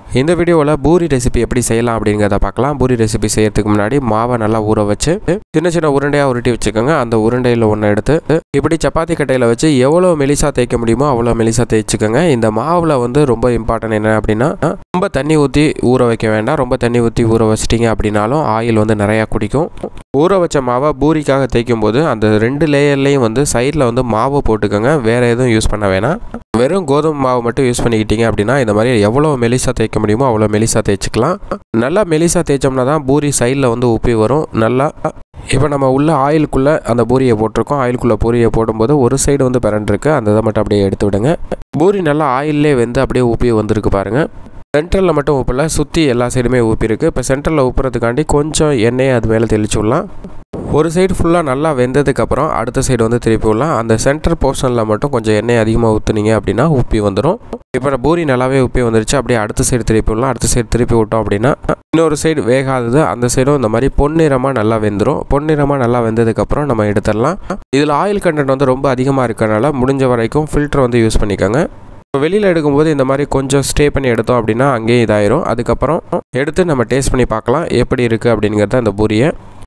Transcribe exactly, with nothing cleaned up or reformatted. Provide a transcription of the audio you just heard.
இந்த வீடியோவில் பூரி ரெசிபி எப்படி செய்யலாம் அப்படிங்கிறத பார்க்கலாம். பூரி ரெசிபி செய்யறதுக்கு முன்னாடி மாவை நல்லா ஊற வச்சு சின்ன சின்ன உருண்டையாக உருட்டி வச்சுக்கோங்க. அந்த உருண்டையில் ஒன்று எடுத்து இப்படி சப்பாத்தி கட்டையில் வச்சு எவ்வளோ மெலிசா தேய்க்க முடியுமோ அவ்வளோ மெலிசா தேய்ச்சிக்கோங்க. இந்த மாவில் வந்து ரொம்ப இம்பார்ட்டன்ட் என்ன அப்படின்னா, ரொம்ப தண்ணி ஊற்றி ஊற வைக்க வேண்டாம். ரொம்ப தண்ணி ஊற்றி ஊற வச்சிட்டிங்க அப்படின்னாலும் ஆயில் வந்து நிறையா குடிக்கும். ஊற வச்ச மாவை பூரிக்காக தேய்க்கும் போது அந்த ரெண்டு லேயர்லேயும் வந்து சைடில் வந்து மாவு போட்டுக்கோங்க. வேறு எதுவும் யூஸ் பண்ண வேணாம். வெறும் கோதுமை மாவு மட்டும் யூஸ் பண்ணிக்கிட்டீங்க அப்படின்னா இந்த மாதிரி எவ்வளோ மெலிசா தேய்க்க முடியுமோ அவ்வளோ மெலிசா தேய்ச்சிக்கலாம். நல்லா மெலிசா தேய்ச்சோம்னா தான் பூரி சைடில் வந்து உப்பி வரும். நல்லா இப்போ நம்ம உள்ள ஆயிலுக்குள்ளே அந்த பூரியை போட்டிருக்கோம். ஆயிலுக்குள்ளே பூரியை போடும்போது ஒரு சைடு வந்து பிறண்டிருக்கு. அந்த இதை மட்டும் அப்படியே எடுத்து விடுங்க. பூரி நல்லா ஆயிலே வெந்து அப்படியே உப்பி வந்திருக்கு பாருங்கள். சென்டரில் மட்டும் உப்பில் சுற்றி எல்லா சைடுமே ஊப்பிருக்கு. இப்போ சென்டரில் ஊப்புறதுக்காண்டி கொஞ்சம் எண்ணெயை அது மேலே தெளிச்சு விடலாம். ஒரு சைடு ஃபுல்லாக நல்லா வெந்ததுக்கப்புறம் அடுத்த சைடு வந்து திருப்பி விடலாம். அந்த சென்டர் போர்ஷனில் மட்டும் கொஞ்சம் எண்ணெய் அதிகமாக ஊற்றுனீங்க அப்படின்னா உப்பி வந்துடும். இப்போ பூரி நல்லாவே உப்பி வந்துருச்சு. அப்படியே அடுத்த சைடு திருப்பி விடலாம். அடுத்த சைடு திருப்பி விட்டோம் அப்படின்னா இன்னொரு சைடு வேகாதது அந்த சைடும் இந்த மாதிரி பொன்னிறமாக நல்லா வெந்துடும். பொன்னிறமாக நல்லா வெந்ததுக்கப்புறம் நம்ம எடுத்துடலாம். இதில் ஆயில் கண்டென்ட் வந்து ரொம்ப அதிகமாக இருக்கிறனால முடிஞ்ச வரைக்கும் ஃபில்டர் வந்து யூஸ் பண்ணிக்கோங்க. இப்போ வெளியில் எடுக்கும்போது இந்த மாதிரி கொஞ்சம் ஸ்டே பண்ணி எடுத்தோம் அப்படின்னா அங்கேயே இதாயிரும். அதுக்கப்புறம் எடுத்து நம்ம டேஸ்ட் பண்ணி பார்க்கலாம் எப்படி இருக்குது அப்படிங்கிறத அந்த பூரியை.